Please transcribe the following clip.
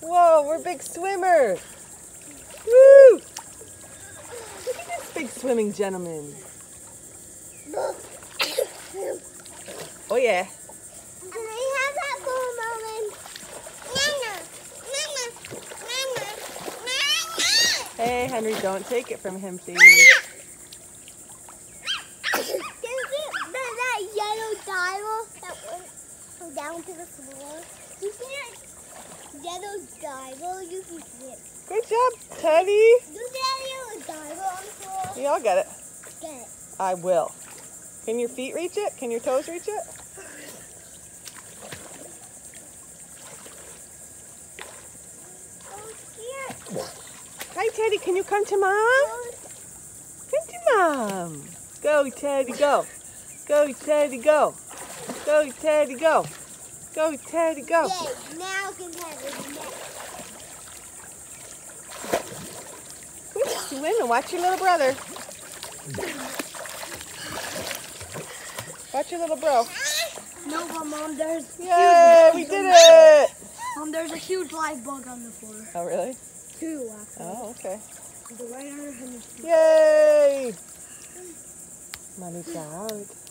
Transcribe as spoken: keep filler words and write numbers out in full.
Whoa, we're big swimmers. Woo! Look at this big swimming gentleman. Oh yeah. And I have that cool moment. Nana, Nana, Nana, Nana. Hey, Henry, don't take it from him, please. There's that, that yellow dial that went down to the floor. You see that yellow dial? You can see it. Good job, Teddy. Do that yellow dial on the floor. Yeah, I'll get it. Get it. I will. Can your feet reach it? Can your toes reach it? Oh, here. Hi, Teddy. Can you come to Mom? Come to Mom. Go, Teddy, go. Go, Teddy, go. Go, Teddy, go. Go, Teddy, go. Yay, now can have it next. Good swimming. Watch your little brother. Watch your little bro. No, but Mom, there's Yay, we did it. Mom, there's a huge live bug on the floor. Oh, really? Two, actually. Oh, okay. The right under Henry's feet. Yay. Mommy's out.